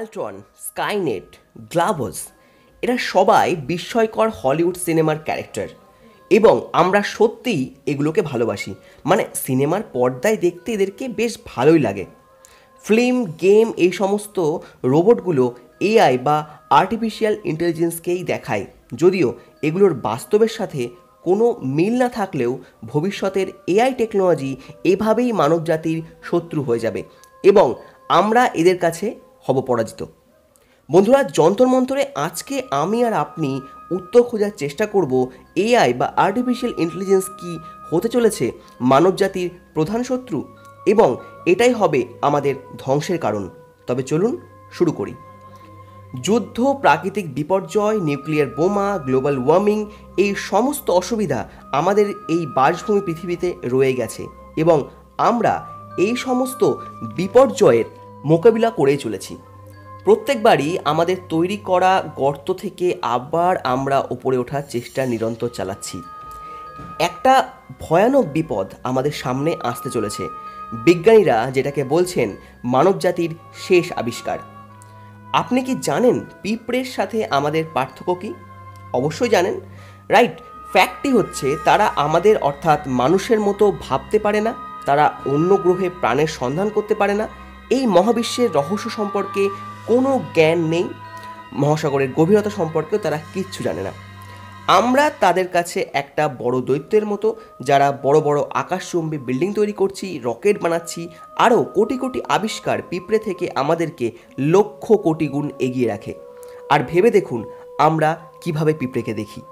Ultron, Skynet, gloves এরা সবাই বিস্ময়কর হলিউড সিনেমার ক্যারেক্টার এবং আমরা সত্যিই এগুলোকে ভালোবাসি। মানে সিনেমার পর্দায় দেখতে এদেরকে বেশ ভালোই লাগে। ফিল্ম, গেম এই সমস্ত রোবটগুলো এআই বা আর্টিফিশিয়াল ইন্টেলিজেন্সকেই দেখায়, যদিও এগুলোর বাস্তবের সাথে কোনো মিল না থাকলেও ভবিষ্যতের এআই টেকনোলজি এভাবেই মানবজাতির শত্রু হয়ে যাবে এবং আমরা এদের কাছে হব পরাজিত। বন্ধুরা, যন্তর মন্তরে আজকে আমি আর আপনি উত্তর খোঁজার চেষ্টা করব এআই বা আর্টিফিশিয়াল ইন্টেলিজেন্স কি হতে চলেছে মানবজাতির প্রধান শত্রু এবং এটাই হবে আমাদের ধ্বংসের কারণ। তবে চলুন শুরু করি। যুদ্ধ, প্রাকৃতিক বিপর্যয়, নিউক্লিয়ার বোমা, গ্লোবাল ওয়ার্মিং এই সমস্ত অসুবিধা আমাদের এই বাসভূমি পৃথিবীতে রয়ে গেছে এবং আমরা এই সমস্ত বিপর্যয়ের মোকাবিলা করেই চলেছি। প্রত্যেকবারই আমাদের তৈরি করা গর্ত থেকে আবার আমরা উপরে ওঠার চেষ্টা নিরন্তর চালাচ্ছি। একটা ভয়ানক বিপদ আমাদের সামনে আসতে চলেছে। বিজ্ঞানীরা যেটাকে বলছেন মানবজাতির শেষ আবিষ্কার। আপনি কি জানেন পিঁপড়ের সাথে আমাদের পার্থক্য কী? অবশ্যই জানেন, রাইট? ফ্যাক্টটি হচ্ছে তারা আমাদের অর্থাৎ মানুষের মতো ভাবতে পারে না, তারা অন্য গ্রহে প্রাণের সন্ধান করতে পারে না, এই মহাবিশ্বের রহস্য সম্পর্কে কোনো জ্ঞান নেই, মহাসাগরের গভীরতা সম্পর্কেও তারা কিচ্ছু জানে না। আমরা তাদের কাছে একটা বড় দৈত্যের মতো, যারা বড় বড় আকাশচুম্বী বিল্ডিং তৈরি করছি, রকেট বানাচ্ছি, আরও কোটি কোটি আবিষ্কার পিঁপড়ে থেকে আমাদেরকে লক্ষ কোটি গুণ এগিয়ে রাখে। আর ভেবে দেখুন আমরা কিভাবে পিঁপড়েকে দেখি।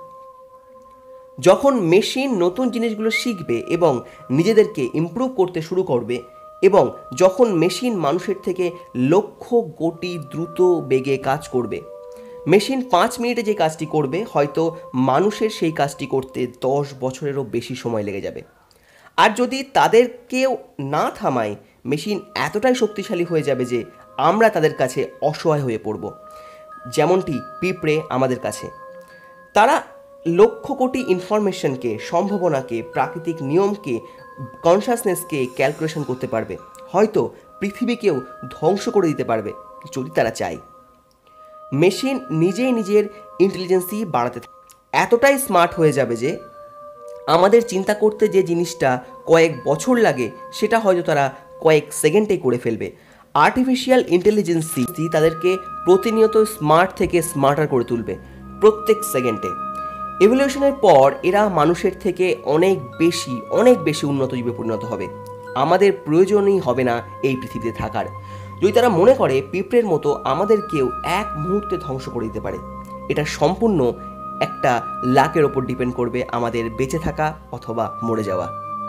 যখন মেশিন নতুন জিনিসগুলো শিখবে এবং নিজেদেরকে ইমপ্রুভ করতে শুরু করবে এবং যখন মেশিন মানুষের থেকে লক্ষ কোটি দ্রুত বেগে কাজ করবে, মেশিন 5 মিনিটে যে কাজটি করবে হয়তো মানুষের সেই কাজটি করতে 10 বছরেরও বেশি সময় লেগে যাবে। আর যদি তাদেরকেও না থামায়, মেশিন এতটাই শক্তিশালী হয়ে যাবে যে আমরা তাদের কাছে অসহায় হয়ে পড়ব, যেমনটি পিঁপড়ে আমাদের কাছে। তারা লক্ষ কোটি ইনফরমেশনকে, সম্ভাবনাকে, প্রাকৃতিক নিয়মকে, কনসাসনেসকে ক্যালকুলেশন করতে পারবে, হয়তো পৃথিবীকেও ধ্বংস করে দিতে পারবে যদি তারা চায়। মেশিন নিজেই নিজের ইন্টেলিজেন্সই বাড়াতে থাকে, এতটাই স্মার্ট হয়ে যাবে যে আমাদের চিন্তা করতে যে জিনিসটা কয়েক বছর লাগে সেটা হয়তো তারা কয়েক সেকেন্ডে করে ফেলবে। আর্টিফিশিয়াল ইন্টেলিজেন্সই তাদেরকে প্রতিনিয়ত স্মার্ট থেকে স্মার্টার করে তুলবে প্রত্যেক সেকেন্ডে। এভলিউশনের পর এরা মানুষের থেকে অনেক বেশি উন্নত জীবে পরিণত হবে। আমাদের প্রয়োজনই হবে না এই পৃথিবীতে থাকার, যদি তারা মনে করে পিঁপড়ের মতো আমাদেরকেও এক মুহূর্তে ধ্বংস করে দিতে পারে। এটা সম্পূর্ণ একটা লাকের ওপর ডিপেন্ড করবে আমাদের বেঁচে থাকা অথবা মরে যাওয়া।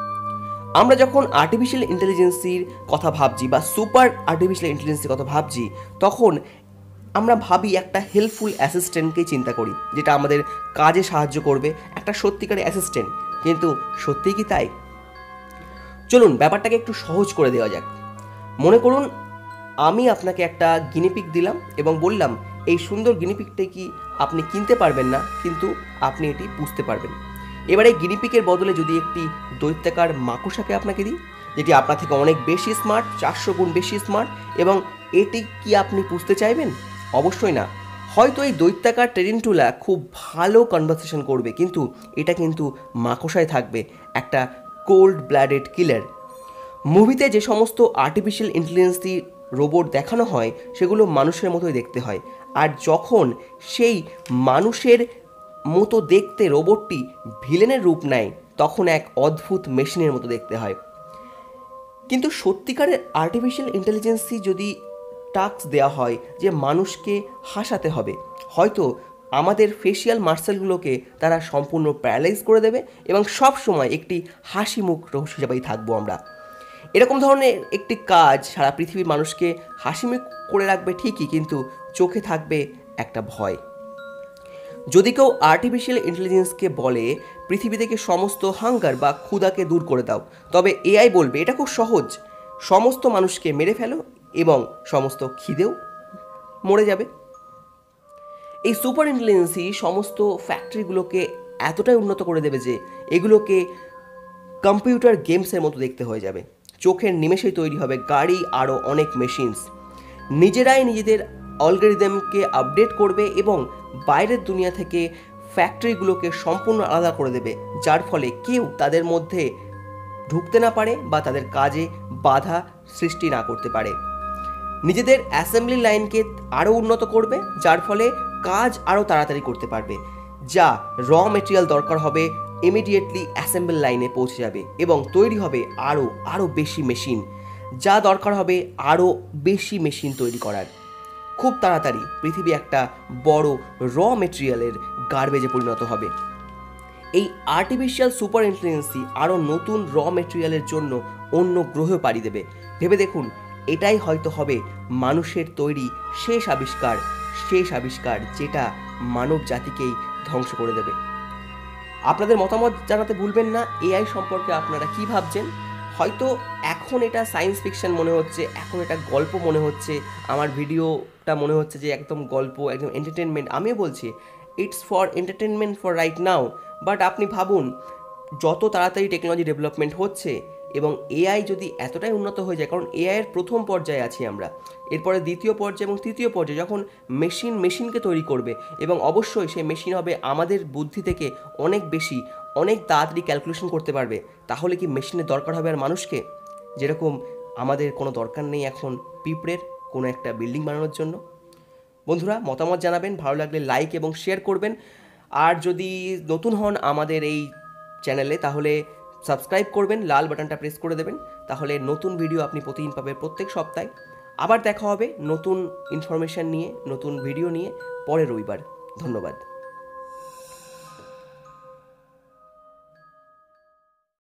আমরা যখন আর্টিফিশিয়াল ইন্টেলিজেন্সির কথা ভাবছি বা সুপার আর্টিফিশিয়াল ইন্টেলিজেন্সির কথা ভাবছি, তখন আমরা ভাবি একটা হেল্পফুল অ্যাসিস্ট্যান্টকেই চিন্তা করি, যেটা আমাদের কাজে সাহায্য করবে, একটা সত্যিকারের অ্যাসিস্ট্যান্ট। কিন্তু সত্যিই কি তাই? চলুন ব্যাপারটাকে একটু সহজ করে দেওয়া যাক। মনে করুন আমি আপনাকে একটা গিনিপিগ দিলাম এবং বললাম এই সুন্দর গিনিপিগটা কি আপনি কিনতে পারবেন না, কিন্তু আপনি এটি পুষতে পারবেন। এবার এই গিনিপিগের বদলে যদি একটি দৈত্যাকার মাকড়সাকে আপনাকে দিই, যেটি আপনার থেকে অনেক বেশি স্মার্ট, 400 গুণ বেশি স্মার্ট, এবং এটি কি আপনি পুষতে চাইবেন? অবশ্যই না। হয়তো এই দৈত্যাকার টেরিন্টুলা খুব ভালো কনভারসেশন করবে, কিন্তু এটা কিন্তু মাকড়সায় থাকবে, একটা কোল্ড ব্লাডেড কিলার। মুভিতে যে সমস্ত আর্টিফিশিয়াল ইন্টেলিজেন্সি রোবট দেখানো হয় সেগুলো মানুষের মতোই দেখতে হয়, আর যখন সেই মানুষের মতো দেখতে রোবটটি ভিলেনের রূপ নেয় তখন এক অদ্ভুত মেশিনের মতো দেখতে হয়। কিন্তু সত্যিকারের আর্টিফিশিয়াল ইন্টেলিজেন্সি যদি টাস্ক দেওয়া হয় যে মানুষকে হাসাতে হবে, হয়তো আমাদের ফেশিয়াল মাসলগুলোকে তারা সম্পূর্ণ প্যারালাইজ করে দেবে এবং সব সময় একটি হাসি মুখ হিসেবেই থাকবো আমরা। এরকম ধরনের একটি কাজ সারা পৃথিবীর মানুষকে হাসিমুখ করে রাখবে ঠিকই, কিন্তু চোখে থাকবে একটা ভয়। যদি কেউ আর্টিফিশিয়াল ইন্টেলিজেন্সকে বলে পৃথিবী থেকে সমস্ত হাঙ্গার বা ক্ষুধাকে দূর করে দাও, তবে এআই বলবে এটা খুব সহজ, সমস্ত মানুষকে মেরে ফেলো এবং সমস্ত খিদেও মরে যাবে। এই সুপার ইন্টেলিজেন্সই সমস্ত ফ্যাক্টরিগুলোকে এতটাই উন্নত করে দেবে যে এগুলোকে কম্পিউটার গেমসের মতো দেখতে হয়ে যাবে। চোখের নিমেষেই তৈরি হবে গাড়ি, আরও অনেক মেশিনস। নিজেরাই নিজেদের অ্যালগরিদমকে আপডেট করবে এবং বাইরের দুনিয়া থেকে ফ্যাক্টরিগুলোকে সম্পূর্ণ আলাদা করে দেবে, যার ফলে কেউ তাদের মধ্যে ঢুকতে না পারে বা তাদের কাজে বাধা সৃষ্টি না করতে পারে। নিজেদের অ্যাসেম্বলি লাইনকে আরও উন্নত করবে, যার ফলে কাজ আরও তাড়াতাড়ি করতে পারবে। যা র মেটেরিয়াল দরকার হবে ইমিডিয়েটলি অ্যাসেম্বল লাইনে পৌঁছে যাবে এবং তৈরি হবে আরও বেশি মেশিন, যা দরকার হবে আরও বেশি মেশিন তৈরি করার। খুব তাড়াতাড়ি পৃথিবী একটা বড় র মেটেরিয়ালের গার্বেজে পরিণত হবে। এই আর্টিফিশিয়াল সুপার ইন্টেলিজেন্সি আরও নতুন র মেটেরিয়ালের জন্য অন্য গ্রহে পাড়ি দেবে। ভেবে দেখুন, এটাই হয়তো হবে মানুষের তৈরি শেষ আবিষ্কার যেটা মানব জাতিকেই ধ্বংস করে দেবে। আপনাদের মতামত জানাতে ভুলবেন না। এআই সম্পর্কে আপনারা কি ভাবছেন? হয়তো এখন এটা সায়েন্স ফিকশন মনে হচ্ছে, এখন এটা গল্প মনে হচ্ছে, আমার ভিডিওটা মনে হচ্ছে যে একদম গল্প, একদম এন্টারটেনমেন্ট। আমিও বলছি it's for entertainment for right now, but আপনি ভাবুন যত তাড়াতাড়ি টেকনোলজি ডেভেলপমেন্ট হচ্ছে এবং এআই যদি এতটাই উন্নত হয়ে যায়, কারণ এআইয়ের প্রথম পর্যায়ে আছি আমরা, এরপরে দ্বিতীয় পর্যায়ে এবং তৃতীয় পর্যায়ে যখন মেশিনকে তৈরি করবে এবং অবশ্যই সেই মেশিন হবে আমাদের বুদ্ধি থেকে অনেক বেশি, অনেক তাড়াতাড়ি ক্যালকুলেশন করতে পারবে, তাহলে কি মেশিনের দরকার হবে আর মানুষকে? যেরকম আমাদের কোনো দরকার নেই এখন পিঁপড়ের কোনো একটা বিল্ডিং বানানোর জন্য। বন্ধুরা, মতামত জানাবেন, ভালো লাগলে লাইক এবং শেয়ার করবেন। আর যদি নতুন হন আমাদের এই চ্যানেলে তাহলে সাবস্ক্রাইব করবেন, লাল বাটনটা প্রেস করে দেবেন, তাহলে নতুন ভিডিও আপনি প্রতিদিন পাবেন প্রত্যেক সপ্তাহে। আবার দেখা হবে নতুন ইনফরমেশান নিয়ে, নতুন ভিডিও নিয়ে পরের রবিবার। ধন্যবাদ।